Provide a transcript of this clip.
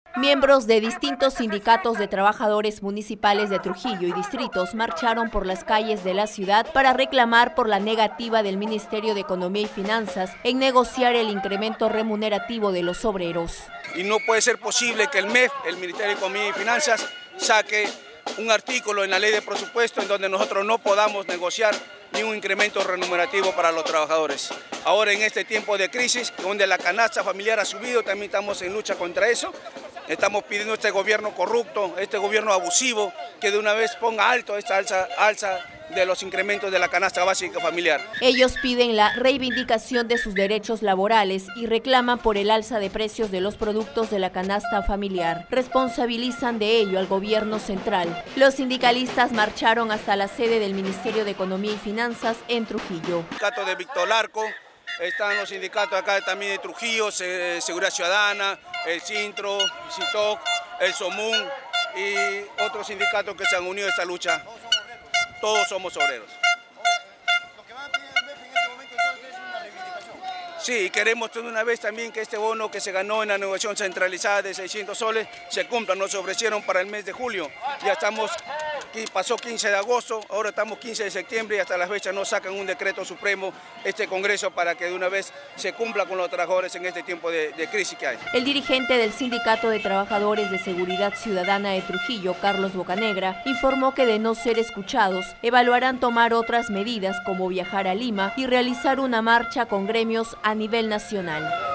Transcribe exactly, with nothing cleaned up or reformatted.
Miembros de distintos sindicatos de trabajadores municipales de Trujillo y distritos marcharon por las calles de la ciudad para reclamar por la negativa del Ministerio de Economía y Finanzas en negociar el incremento remunerativo de los obreros. Y no puede ser posible que el M E F, el Ministerio de Economía y Finanzas, saque un artículo en la ley de presupuesto en donde nosotros no podamos negociar ni un incremento remunerativo para los trabajadores. Ahora en este tiempo de crisis, donde la canasta familiar ha subido, también estamos en lucha contra eso. Estamos pidiendo a este gobierno corrupto, este gobierno abusivo, que de una vez ponga alto esta alza, alza de los incrementos de la canasta básica familiar. Ellos piden la reivindicación de sus derechos laborales y reclaman por el alza de precios de los productos de la canasta familiar. Responsabilizan de ello al gobierno central. Los sindicalistas marcharon hasta la sede del Ministerio de Economía y Finanzas en Trujillo. El sindicato de Víctor Larco, están los sindicatos acá también de Trujillo, Seguridad Ciudadana, el Sintro, CITOC, el SOMUN y otros sindicatos que se han unido a esta lucha. Todos somos obreros. Lo que van a pedir al M E F en este momento entonces es una reivindicación. Sí, queremos de una vez también que este bono que se ganó en la negociación centralizada de seiscientos soles se cumpla. Nos ofrecieron para el mes de julio. Ya estamos, pasó quince de agosto, ahora estamos quince de septiembre y hasta la fecha no sacan un decreto supremo este Congreso para que de una vez se cumpla con los trabajadores en este tiempo de, de crisis que hay. El dirigente del Sindicato de Trabajadores de Seguridad Ciudadana de Trujillo, Carlos Bocanegra, informó que de no ser escuchados, evaluarán tomar otras medidas como viajar a Lima y realizar una marcha con gremios a nivel nacional.